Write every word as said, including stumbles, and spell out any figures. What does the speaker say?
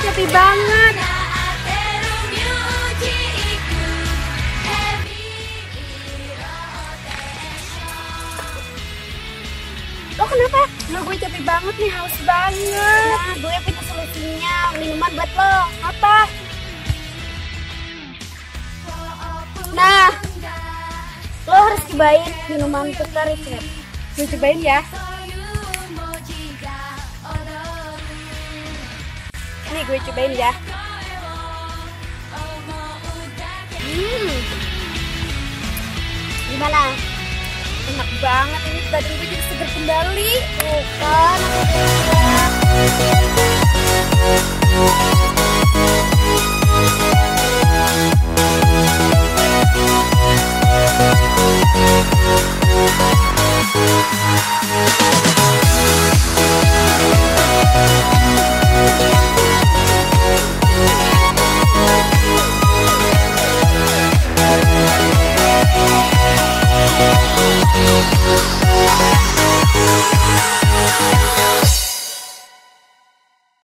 capek banget. Lo kenapa? Lo gue capek banget nih, haus banget. Nah, gue punya solusinya, minuman buat lo. Apa? Nah, lo harus cobain minuman Putar Resep. Gue cobain ya. Nih gue cobain ya. Hmm, gimana? Enak banget ini, badan gue jadi seger kembali. Tuh kan, We'll be right back.